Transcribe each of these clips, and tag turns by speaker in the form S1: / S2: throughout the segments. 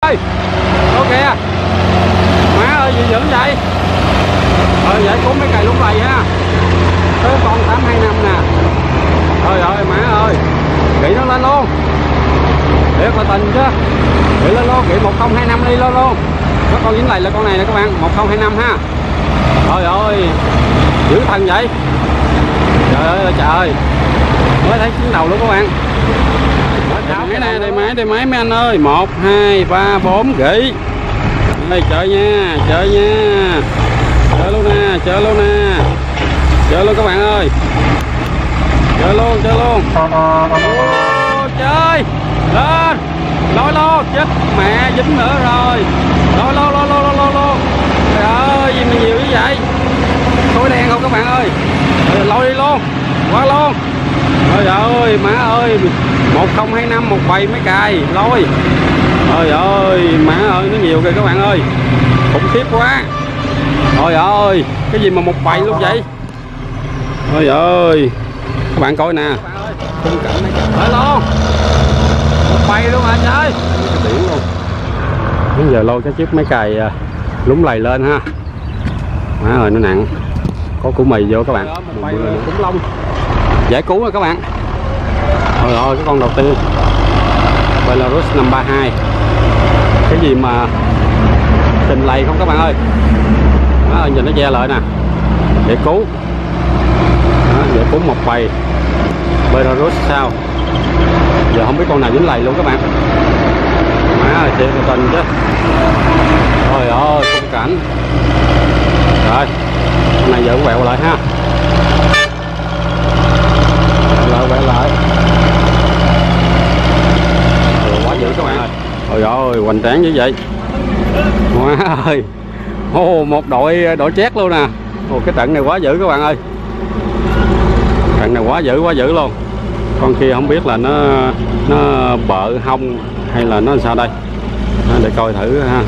S1: ơi. Ok kìa. Má ơi gì dữ vậy? Vậy cũng mấy cày lúng lầy ha. Tới con 825 nè. Trời ơi má ơi. Kỹ nó lên luôn. Thiệt là tình chứ. Kỹ lên luôn, kỹ 1025 đi lên luôn. Có con dính lầy là con này nè các bạn, 1025 ha. Trời ơi. Dữ thần vậy. Trời ơi trời. Mới thấy chuyến đầu luôn các bạn. Máy này, đây máy mấy anh ơi. 1 2 3 4 gỉ. Đây chơi nha, chơi nha. Chơi luôn nè, chơi luôn nè. Chơi luôn các bạn ơi. Chơi luôn, chơi luôn. Ô, chơi. Lên. Lôi lô, chết mẹ dính nữa rồi. Lôi lô lô lô lô lô. Trời ơi, gì mà nhiều như vậy. Tối đen không các bạn ơi. Lôi đi luôn. Qua luôn. Trời ơi, má ơi. 1025 một bầy mấy cài lôi. Trời ơi, má ơi nó nhiều kìa các bạn ơi. Khủng khiếp quá. Trời ơi, cái gì mà một bầy luôn vậy? Trời ơi. Các bạn coi nè. Khung cảnh này trời luôn. Một bầy luôn hả trời. Điển luôn. Bây giờ lôi cái chiếc máy cày lúng lầy lên ha. Má ơi nó nặng. Có củ mì vô các bạn. Một bầy khủng long. Giải cứu rồi các bạn. Trời ơi cái con đầu tiên Belarus 532. Cái gì mà trình lầy không các bạn ơi. Đó, nhìn nó che lại nè. Giải cứu. Đó, giải cứu một bầy Belarus sao. Giờ không biết con nào dính lầy luôn các bạn. Má ơi thiệt là tình chứ. Trời ơi khung cảnh. Rồi con này giờ quẹo lại ha. Quẹo lại. Quá dữ các bạn ơi. Trời ơi hoành tráng như vậy. Má ơi. Một đội chét luôn nè. Cái trận này quá dữ các bạn ơi. Trận này quá dữ luôn. Con kia không biết là nó bợ hông hay là nó làm sao đây. Để coi thử ha.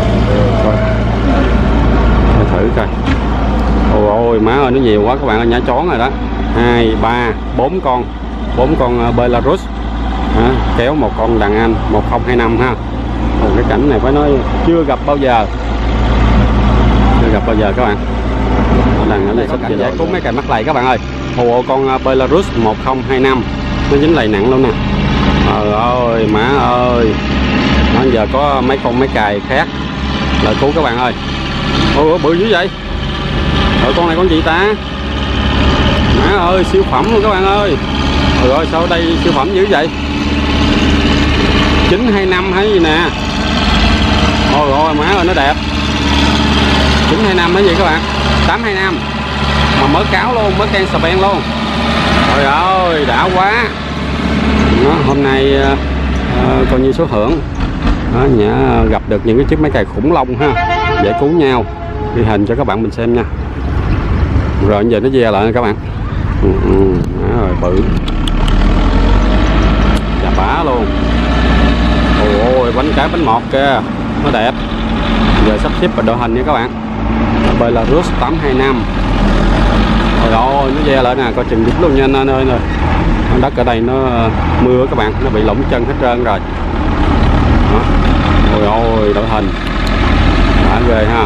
S1: Để thử coi. Ôi má ơi nó nhiều quá các bạn ơi, nhả chón rồi đó. 2 3 4 con. 4 con Belarus. Kéo một con đàn anh 1025 ha. Cái cảnh này phải nói chưa gặp bao giờ. Chưa gặp bao giờ các bạn. Đàn ở đây sắp giải cứu mấy cày mắc lầy các bạn ơi. Con Belarus 1025 nó dính lầy nặng luôn nè. Trời ơi má ơi. Nó giờ có mấy con máy cày khác lợi cứu các bạn ơi. Ôi bự dữ vậy. Rồi con này con gì ta? Má ơi siêu phẩm luôn các bạn ơi. Trời ơi sao ở đây siêu phẩm dữ vậy? 925 hay gì nè. Ôi ôi má ơi nó đẹp. 925 hay gì các bạn? 825 mà mới cáo luôn, mới can sờ ben luôn. Trời ơi đã quá. Đó, hôm nay coi như số hưởng. Đó, gặp được những cái chiếc máy cày khủng long ha. Giải cứu nhau. Ghi hình cho các bạn mình xem nha. Rồi giờ nó ve lại nè các bạn. Rồi bự. Chà bá luôn. Ôi bánh mọt kìa. Nó đẹp. Giờ sắp xếp vào đội hình nha các bạn. Belarus 825. Trời ơi nó ve lại nè, coi chừng dính luôn nha anh ơi nè. Đất ở đây nó mưa các bạn, nó bị lỏng chân hết trơn rồi. Đó. Ôi ôi đội hình. Đã ghê ha.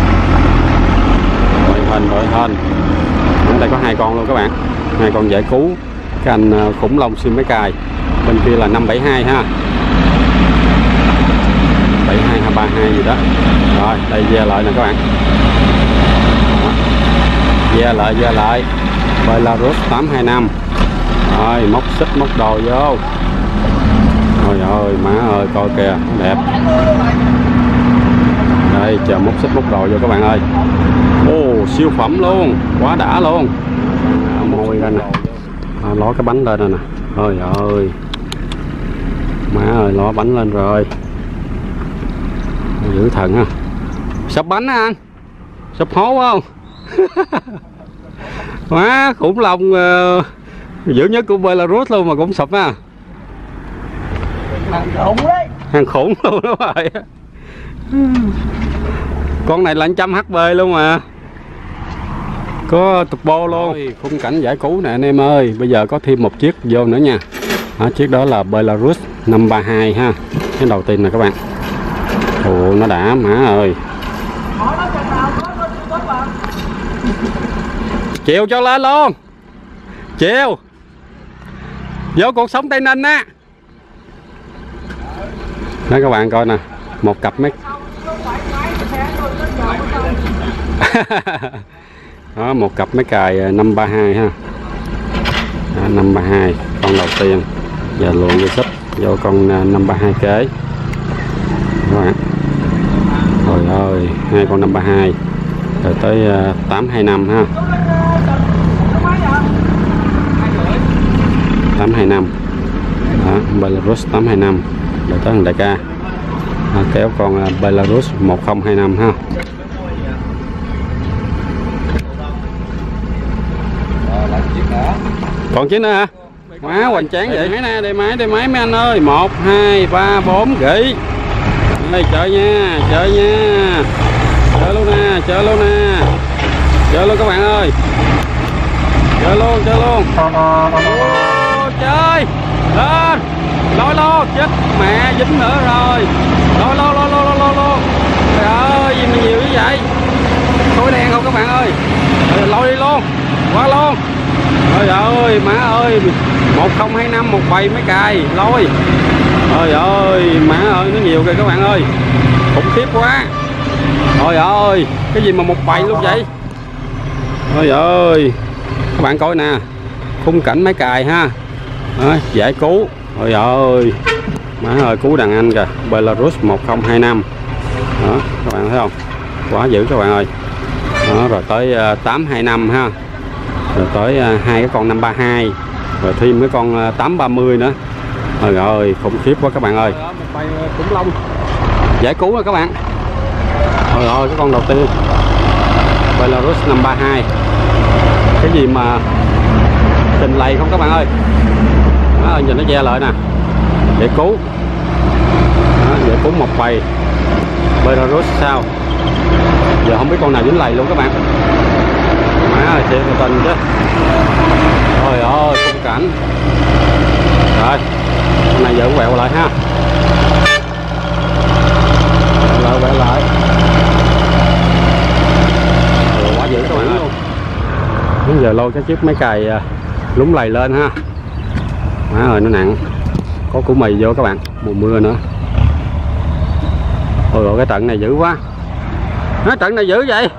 S1: Đội hình. Bên đây có 2 con luôn các bạn. 2 con giải cứu. Cái anh khủng long xuyên máy cài. Bên kia là 572 ha. 72 hay 32 gì đó. Rồi đây ve lại nè các bạn. Ve lại Belarus 825. Rồi móc xích móc đồ vô. Ôi ơi má ơi coi kìa đẹp. Đây chờ móc xích móc đồ vô các bạn ơi. Siêu phẩm luôn, quá đã luôn. Môi ra nè. Ló cái bánh lên rồi nè. Ôi ơi má ơi ló bánh lên rồi. Dữ thần ha. Sập bánh hả anh? Sập hố không? Má khủng long dữ nhất của Belarus luôn mà cũng sập ha.
S2: Hàng khủng đấy.
S1: Hàng khủng luôn đó rồi. Con này là 100 HP luôn mà. Có turbo luôn. Khung cảnh giải cứu nè anh em ơi. Bây giờ có thêm một chiếc vô nữa nha. Chiếc đó là Belarus 532 ha. Cái đầu tiên nè các bạn. Ồ, nó đã má ơi. Chiều cho lên luôn. Chiều vô cuộc sống Tây Ninh á. Đó các bạn coi nè, một cặp mấy đó, một cặp máy cài 532 ha. Đó, 532 con đầu tiên. Giờ luồn vô sub vô con 532 kế các bạn. Trời ơi, hai con 532 rồi tới 825 ha. 825 đó, Belarus 825 rồi tới thằng đại ca kéo con Belarus 1025 ha. Còn chiếc nữa hả? Quá hoành tráng vậy. Máy nè, đây máy mấy anh ơi. 1 2 3 4 gỉ. Đây chơi nha, chơi nha. Chơi luôn nè, chơi luôn nè. Chơi luôn các bạn ơi. Chơi luôn, chơi luôn. Chơi. Lên. Lôi luôn, chết mẹ dính nữa rồi. Lôi luôn. Trời ơi, gì mà nhiều như vậy. Khối đen không các bạn ơi. Lôi đi luôn. Qua luôn. Trời ơi, má ơi. 1025 một bầy máy cài lôi. Trời ơi, má ơi, nó nhiều kìa các bạn ơi. Khủng khiếp quá. Trời ơi, cái gì mà một bầy luôn vậy. Trời ơi, các bạn coi nè, khung cảnh máy cài ha. Đó, giải cứu. Trời ơi, má ơi, cứu đàn anh kìa. Belarus 1025. Đó, các bạn thấy không? Quá dữ các bạn ơi. Đó, rồi tới 825 ha. Rồi tới hai cái con 532. Rồi thêm cái con 830 nữa. Trời ơi, khủng khiếp quá các bạn ơi. Một bầy khủng long giải cứu rồi các bạn. Trời ơi, cái con đầu tiên Belarus 532. Cái gì mà trình lầy không các bạn ơi. Đó, nhìn nó che lại nè. Giải cứu. Đó, giải cứu một bầy Belarus sao. Giờ không biết con nào dính lầy luôn các bạn. Má ơi, chị tình chứ. Trời ơi, khung cảnh. Rồi, con này giờ cũng quẹo lại ha. Quẹo lại. Quá dữ các bạn ơi. Bây giờ lôi cái chiếc máy cày lúng lầy lên ha. Má ơi, nó nặng. Có củ mì vô các bạn. Mùa mưa nữa. Ôi ôi, cái trận này dữ quá. Nói trận này dữ vậy.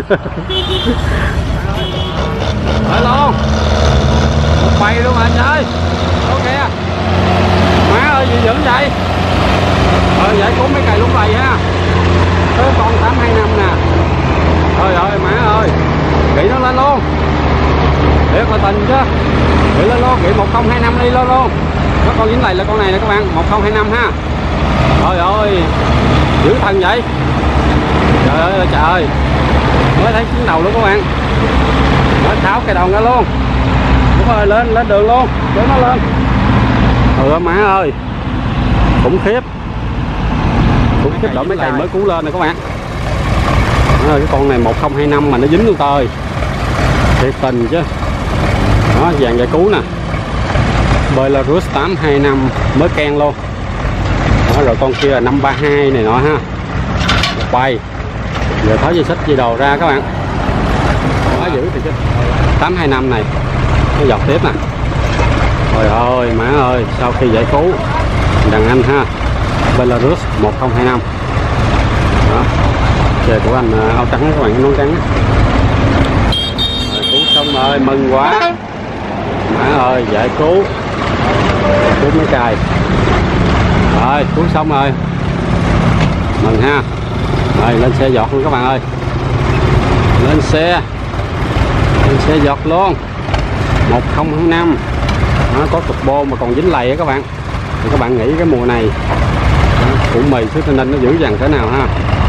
S1: Rồi luôn. Một bầy luôn hả trời. Ok. Má ơi, gì dữ vậy. Vậy cũng mấy cày lúc lầy ha. Tới con 825 nè. Trời ơi má ơi. Kỹ nó lên luôn. Để coi tình chứ. Kỹ lên luôn, kỹ 1025 đi lên luôn. Nó con dính lầy là con này nè các bạn, 1025 ha. Trời ơi. Dữ thần vậy. Trời ơi trời ơi. Mới thấy chuyến đầu luôn các bạn. Mới tháo cái đầu ra luôn. Đúng rồi, lên đường luôn. Để nó lên. Ừ má ơi. Khủng khiếp. Khủng khiếp đổi mấy cày mới cứu lên nè các bạn. Cái con này 1025 mà nó dính luôn tơi. Thiệt tình chứ. Đó, dàn giải cứu nè. Belarus 825 mới can luôn. Đó, rồi con kia là 532 này nọ ha. Một bay. Giờ tháo dây xích dây đồ ra các bạn. Quá dữ thì chứ. 825 này. Nó dọc tiếp nè. Trời ơi má ơi, sau khi giải cứu đàn anh ha. Belarus 1025. Đó. Xe của anh áo trắng các bạn, cái nón trắng. Rồi cứu xong rồi, mừng quá. Má ơi, giải cứu. Cứu mấy cài. Rồi, cứu xong rồi. Mừng ha. Rồi, lên xe giọt luôn các bạn ơi. Lên xe giọt luôn. 1025. Nó có turbo mà còn dính lầy á các bạn. Thì các bạn nghĩ cái mùa này củ mì xứ Tây Ninh nó dữ dằn thế nào ha.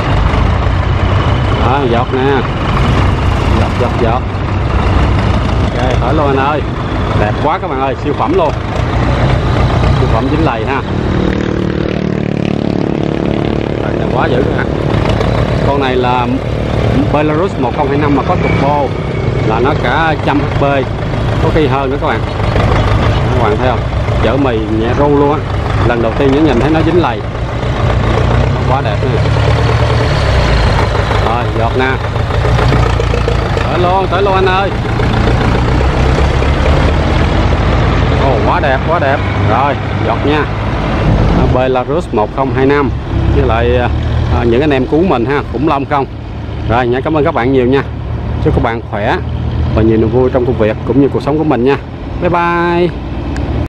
S1: Đó, giọt nè. Giọt. Ok, thổi luôn anh ơi. Đẹp quá các bạn ơi, siêu phẩm luôn. Siêu phẩm dính lầy ha. Rồi, quá dữ các bạn. Con này là Belarus 1025 mà có turbo là nó cả 100 HP, có khi hơn nữa các bạn. Các bạn thấy không? Chở mì nhẹ ru luôn á. Lần đầu tiên những nhìn thấy nó dính lầy. quá đẹp nè. Rồi giọt nè, tới luôn anh ơi. Quá đẹp, quá đẹp. Rồi giọt nha, Belarus 1025 với lại những anh em cứu mình ha, khủng long không. Rồi nhớ cảm ơn các bạn nhiều nha, chúc các bạn khỏe và nhiều niềm vui trong công việc cũng như cuộc sống của mình nha. Bye bye.